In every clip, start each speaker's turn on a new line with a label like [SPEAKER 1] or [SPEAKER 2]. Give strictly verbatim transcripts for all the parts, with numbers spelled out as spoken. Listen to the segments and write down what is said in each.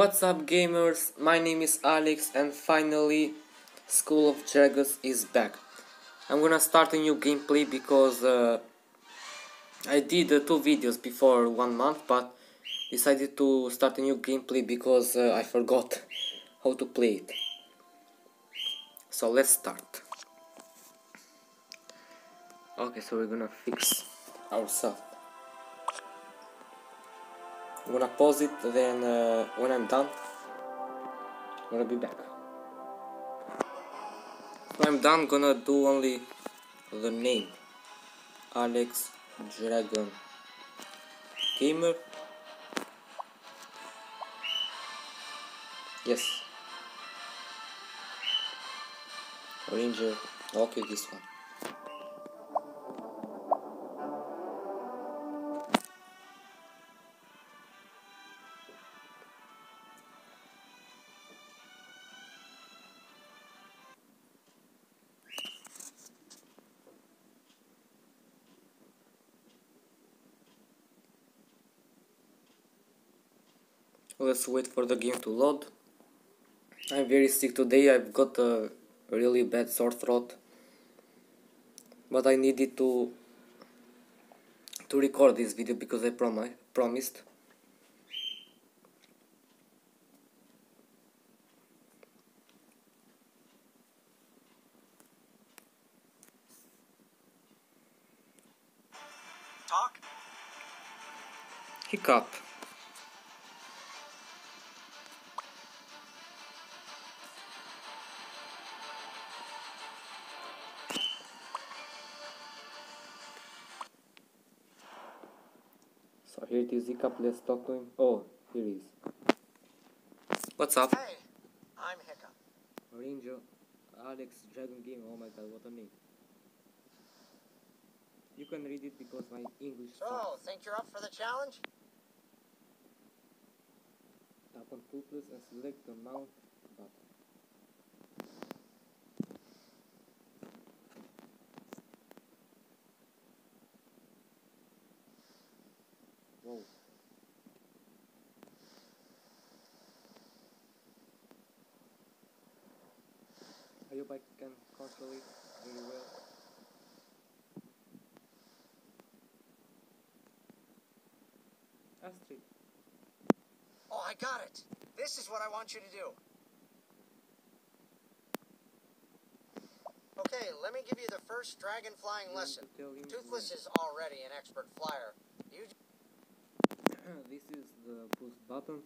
[SPEAKER 1] What's up, gamers? My name is Alex, and finally School of Dragons is back. I'm gonna start a new gameplay because uh, I did uh, two videos before one month, but decided to start a new gameplay because uh, I forgot how to play it. So let's start. Okay, so we're gonna fix ourselves. I'm gonna pause it, then uh, when I'm done, I'm gonna be back. When I'm done, I'm gonna do only the name. Alex Dragon Gamer. Yes. Ranger. Okay, this one. Let's wait for the game to load. I'm very sick today. I've got a really bad sore throat, but I needed to to record this video because I prom promised.
[SPEAKER 2] Talk.
[SPEAKER 1] Hiccup. So here it is, Hiccup. Let's talk to him. Oh, here he is. What's up?
[SPEAKER 2] Hey, I'm Hiccup.
[SPEAKER 1] Ranger, Alex Dragon Game. Oh my god, what a name. You can read it because my English
[SPEAKER 2] So,
[SPEAKER 1] sucks.
[SPEAKER 2] think you're up for the challenge?
[SPEAKER 1] Tap on Toothless and select the mount button. Whoa. I hope I can control it very well. Astrid.
[SPEAKER 2] Oh, I got it. This is what I want you to do. Okay, let me give you the first dragon flying
[SPEAKER 1] You want
[SPEAKER 2] lesson.
[SPEAKER 1] to tell him
[SPEAKER 2] Toothless
[SPEAKER 1] when-
[SPEAKER 2] is already an expert flyer. You
[SPEAKER 1] This is the boost button.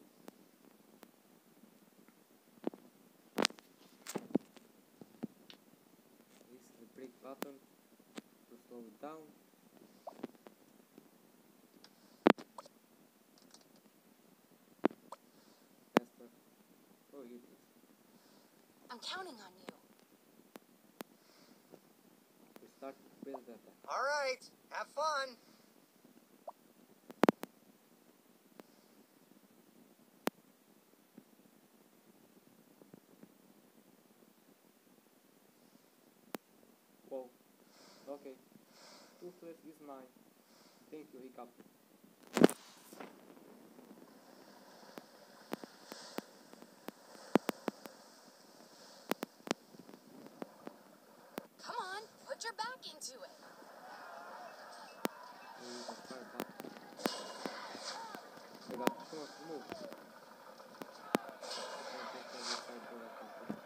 [SPEAKER 1] This is the brake button to slow it down. Faster. Oh, here it is.
[SPEAKER 3] I'm counting on you.
[SPEAKER 1] We start to press the attack.
[SPEAKER 2] all right? Have fun.
[SPEAKER 1] Whoa. Okay. Toothless is mine. Thank you, Hiccup.
[SPEAKER 3] Come on, put your back into it.
[SPEAKER 1] Here is the fire button. I got come on, move. Don't take every side door I can find.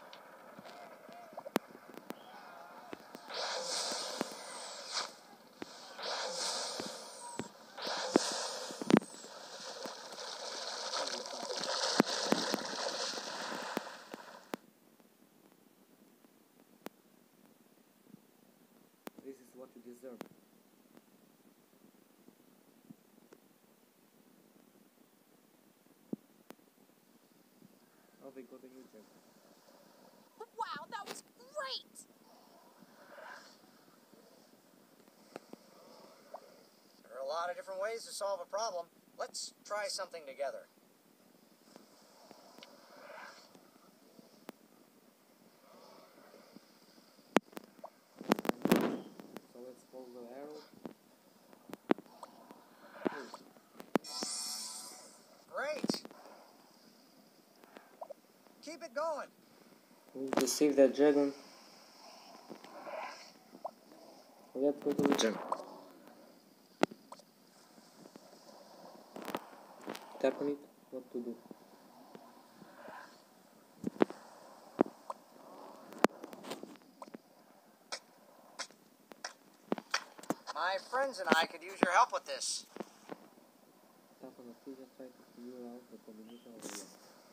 [SPEAKER 1] Holy fuck. This is what you deserve. Oh, they got a new gem.
[SPEAKER 3] Wow, that was great!
[SPEAKER 2] There are a lot of different ways to solve a problem. Let's try something together.
[SPEAKER 1] So let's follow the arrow. Oh,
[SPEAKER 2] Great. it going.
[SPEAKER 1] We need to save that dragon. Let's go to the gym. Tap on it. What to do?
[SPEAKER 2] My friends and I could use your help with this.
[SPEAKER 1] Tap on the figure, try to figure out the combination of the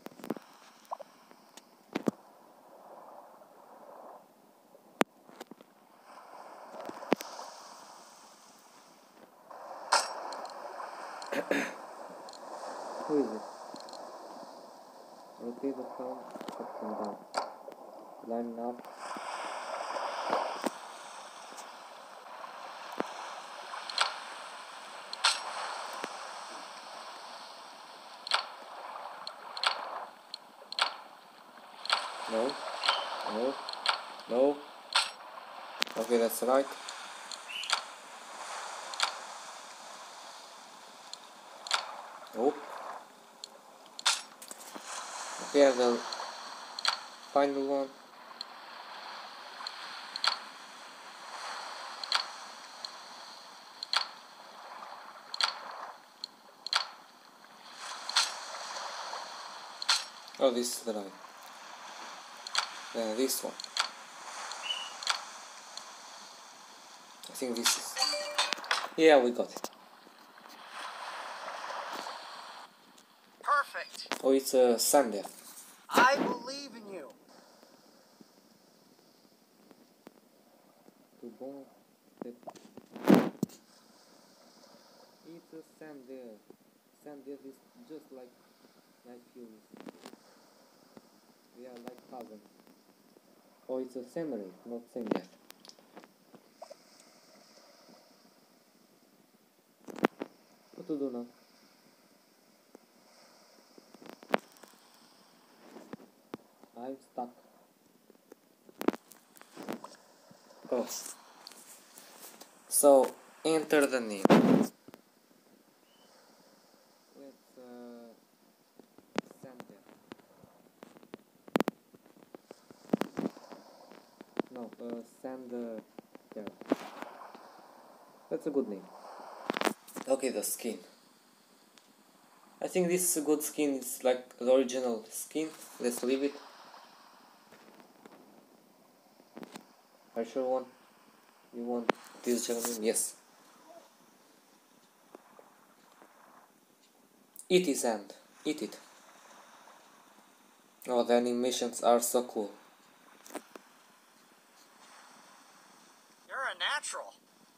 [SPEAKER 1] Who is it? Rotate the phone up and down. Line up. No. No. No. Okay, that's right. Nope. Okay, the final one. Oh, this is the right. Then this one. I think this is. Yeah, we got it.
[SPEAKER 2] Perfect.
[SPEAKER 1] Oh, it's a uh, Sunday.
[SPEAKER 2] I believe in you.
[SPEAKER 1] To bomb step. It's a Sunday. Sunday is just like Night Furies. They are like cousins. Oh, it's a Samurai, not Sunday. What to do now? I'm stuck. Oh. So, enter the name. Let's uh, send them. No, uh, send uh, there. That's a good name. Okay, the skin. I think this is a good skin. It's like the original skin. Let's leave it. I sure want. You want this gentleman? Yes. Eat his hand. Eat it. Oh, the animations are so cool.
[SPEAKER 2] You're a natural.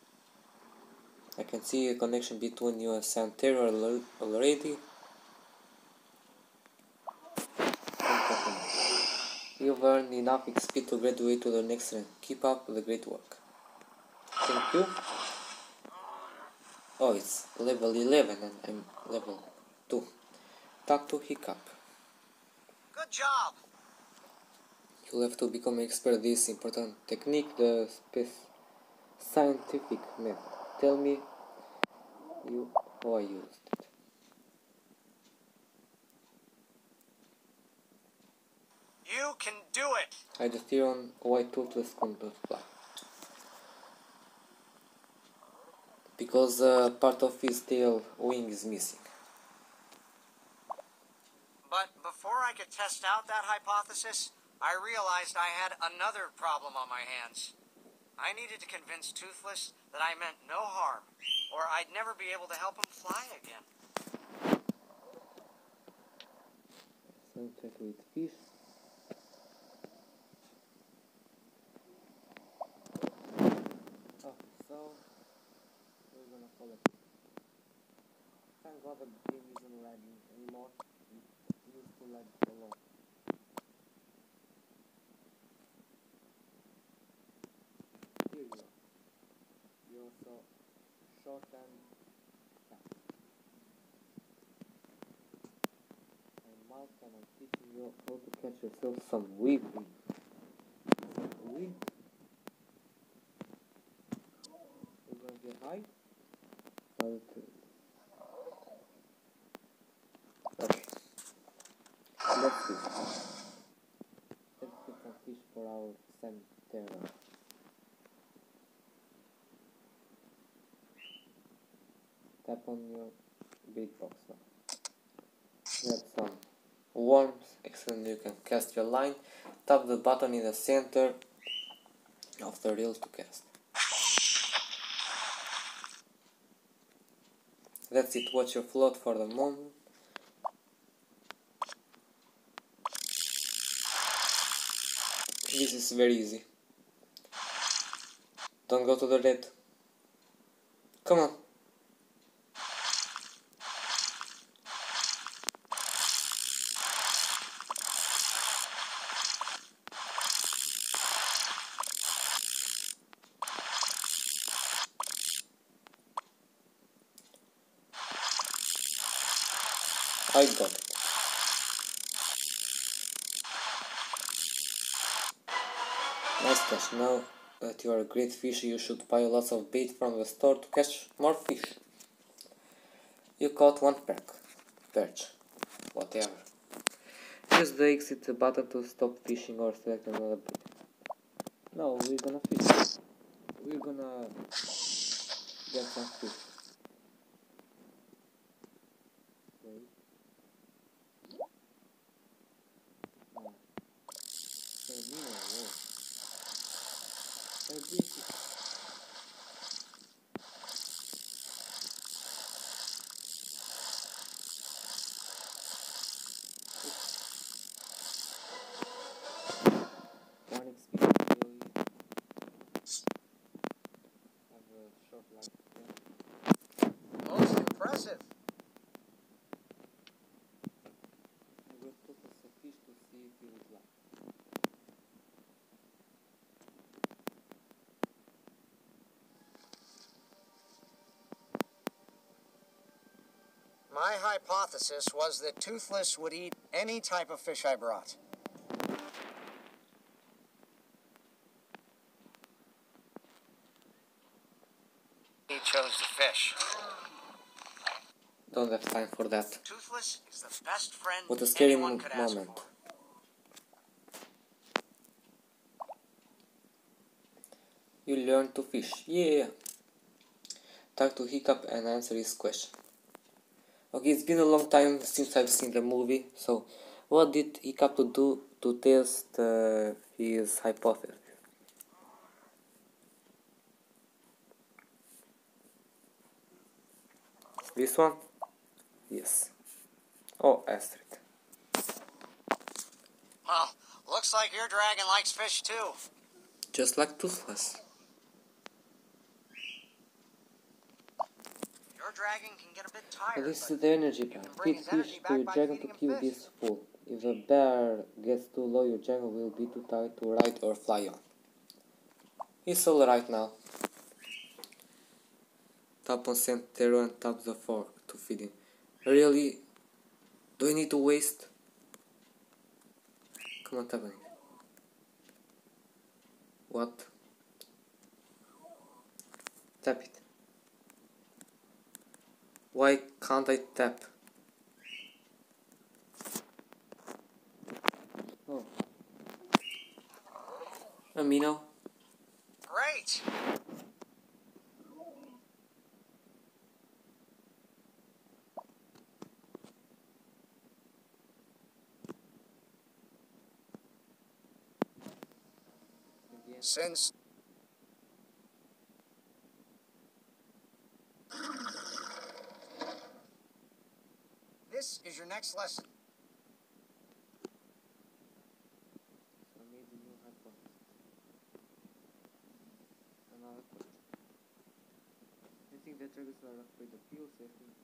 [SPEAKER 1] I can see a connection between you and Santerra already. You've earned enough X P to graduate to the next rank. Keep up the great work. Thank you. Oh, it's level eleven and I'm level two. Talk to Hiccup.
[SPEAKER 2] Good job.
[SPEAKER 1] You'll have to become an expert at this important technique, the space scientific method. Tell me you how I used it.
[SPEAKER 2] You can do it.
[SPEAKER 1] I just hear on white toothless contour fly. Because uh, part of his tail wing is missing.
[SPEAKER 2] But before I could test out that hypothesis, I realized I had another problem on my hands. I needed to convince Toothless that I meant no harm, or I'd never be able to help him fly again.
[SPEAKER 1] So check with fish. Oh, so we're gonna collect it. Thank God the game isn't lagging anymore. It used to lag a lot. Here you are. You're so short and fast. I'm Mark and I'm teaching you how to catch yourself some weed. Some weed? We're gonna get high? Okay. Okay. Let's see. for our cemetery. Tap on your big box now. Grab some worms. Excellent, you can cast your line. Tap the button in the center of the reel to cast. That's it, watch your float for the moment. This is very easy. Don't go to the red. Come on. I got it. Nice catch. Now that you are a great fisher, you should buy lots of bait from the store to catch more fish. You caught one perch. Perch. Whatever. Use the exit button to stop fishing or select another bait. No, we're gonna fish. We're gonna get some fish. Wait. No. Hey, Nino, whoa. Hey, this is... One experience really have a short life. Yeah.
[SPEAKER 2] Most impressive.
[SPEAKER 1] I will put us a fish to see if he would like.
[SPEAKER 2] My hypothesis was that Toothless would eat any type of fish I brought. He chose the fish.
[SPEAKER 1] Don't have time for that.
[SPEAKER 2] Toothless is the best friend
[SPEAKER 1] What a scary
[SPEAKER 2] anyone
[SPEAKER 1] mo-
[SPEAKER 2] could ask
[SPEAKER 1] moment.
[SPEAKER 2] for.
[SPEAKER 1] You learn to fish. Yeah. Talk to Hiccup and answer his question. Okay, it's been a long time since I've seen the movie, so what did Hiccup to do to test uh, his hypothesis? This one? Yes. Oh, Astrid.
[SPEAKER 2] Well, looks like your dragon likes fish too.
[SPEAKER 1] Just like Toothless.
[SPEAKER 2] Your dragon can get a bit
[SPEAKER 1] So
[SPEAKER 2] tired,
[SPEAKER 1] this
[SPEAKER 2] but
[SPEAKER 1] is the energy
[SPEAKER 2] can
[SPEAKER 1] bar.
[SPEAKER 2] bring
[SPEAKER 1] Feed
[SPEAKER 2] his
[SPEAKER 1] fish
[SPEAKER 2] energy
[SPEAKER 1] to
[SPEAKER 2] back
[SPEAKER 1] your
[SPEAKER 2] by
[SPEAKER 1] dragon to
[SPEAKER 2] feeding him
[SPEAKER 1] keep
[SPEAKER 2] fish.
[SPEAKER 1] this full. If the bear gets too low, your dragon will be too tired to ride or fly on. He's alright now. Tap on center and tap the fork to feed him. Really? Do I need to waste? Come on, tap on it. What? Tap it. Why can't I tap? Oh. Amino?
[SPEAKER 2] Great!
[SPEAKER 1] Again.
[SPEAKER 2] Since this is your next lesson.
[SPEAKER 1] I made a new hypothesis. Another question. I think that dragons are afraid of pills. I think.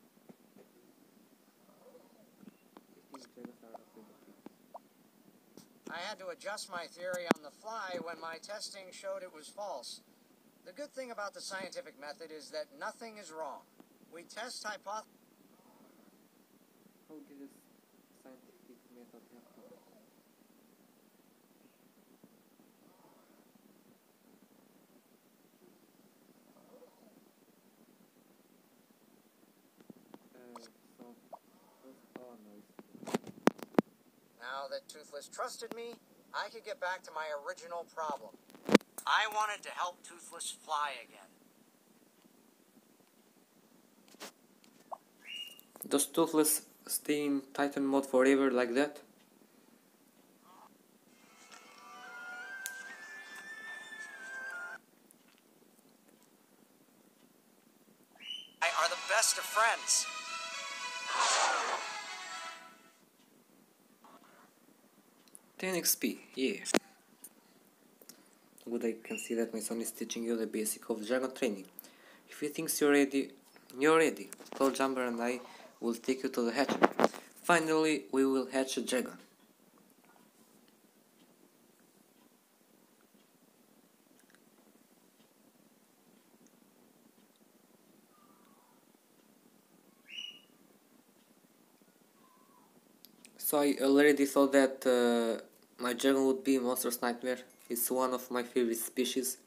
[SPEAKER 1] I think dragons are afraid of pills.
[SPEAKER 2] I had to adjust my theory on the fly when my testing showed it was false. The good thing about the scientific method is that nothing is wrong. We test hypotheses.
[SPEAKER 1] How did this scientific method have to work? Uh, so, first, oh no, it's
[SPEAKER 2] Now that Toothless trusted me, I could get back to my original problem. I wanted to help Toothless fly again.
[SPEAKER 1] Does Toothless stay in Titan mode forever like that?
[SPEAKER 2] I are the best of friends.
[SPEAKER 1] ten X P, yeah. Good, I can see that my son is teaching you the basic of dragon training. If he thinks you're ready, you're ready. Call Jumper and I will take you to the hatchery. Finally, we will hatch a dragon. So I already thought that uh, my dragon would be Monster's Nightmare. It's one of my favorite species.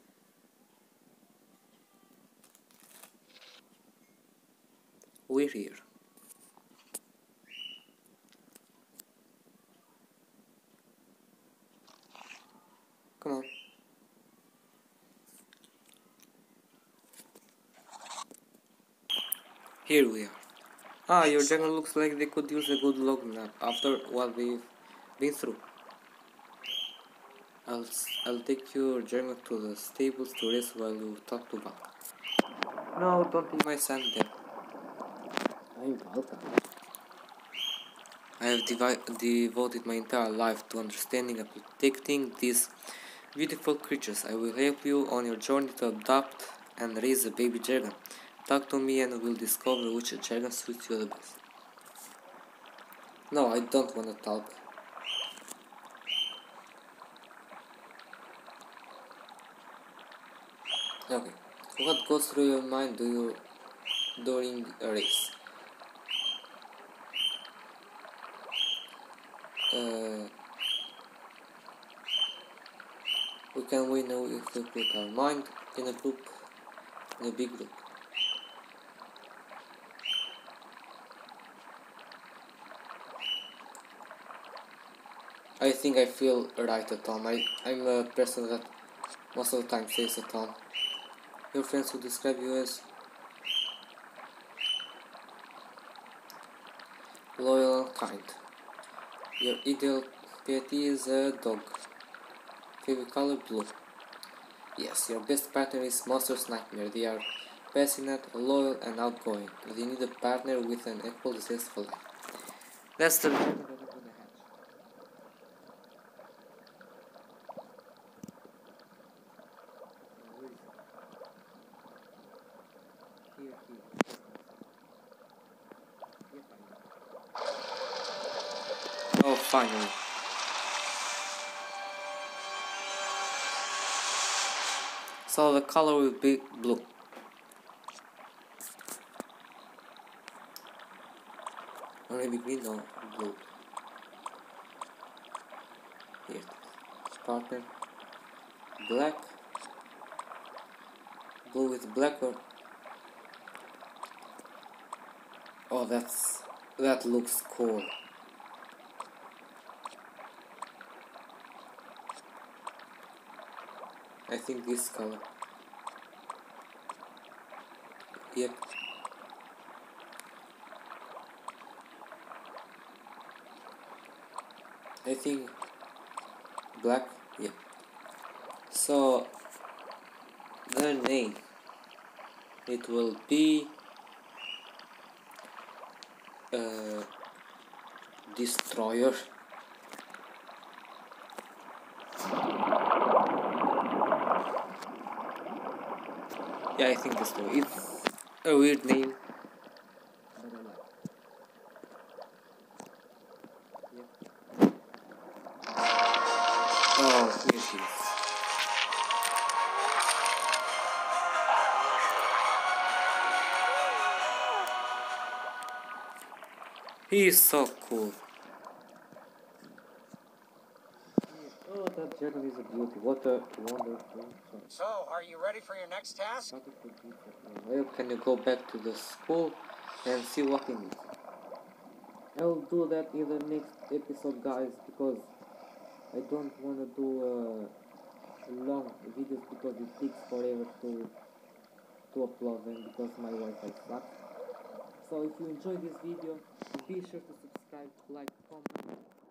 [SPEAKER 1] We're here. Come on. Here we are. Ah, your dragon looks like they could use a good log nap after what we've been through. I'll, I'll take your dragon to the stables to rest while you talk to Val. No, don't leave my son there. I'm Valka. I have devi- devoted my entire life to understanding and protecting these beautiful creatures. I will help you on your journey to adopt and raise a baby dragon. Talk to me and we'll discover which dragon suits you the best. No, I don't want to talk. Okay. What goes through your mind do you during a race? Uh, we can win if we put our mind in a group, in a big group. I think I feel right at home. I, I'm a person that most of the time stays at home. Your friends would describe you as loyal and kind. Your ideal pet is a dog. Favorite color blue. Yes, your best partner is Monster's Nightmare. They are passionate, loyal, and outgoing. They need a partner with an equal zest for life. That's the dragon that I'm gonna hatch. Here, here. Yep, I know. Oh, finally. So the color will be blue. Or maybe green or blue. Here. Partner. Black. Blue with black or... Oh, that's... That looks cool. I think this color. Yep. I think black. Yep. So the name, it will be uh, Destroyer. Yeah, I think Destroyer. It's a weird name. Oh, here it is. He is so cool. Oh, that dragon is a beauty. What a wonderful son.
[SPEAKER 2] So, are you ready for your next task?
[SPEAKER 1] Well, can you go back to the school and see what he needs? I will do that in the next episode, guys, because I don't want to do uh, long videos because it takes forever to to upload them because my Wi-Fi sucks. So if you enjoyed this video, be sure to subscribe, like, comment,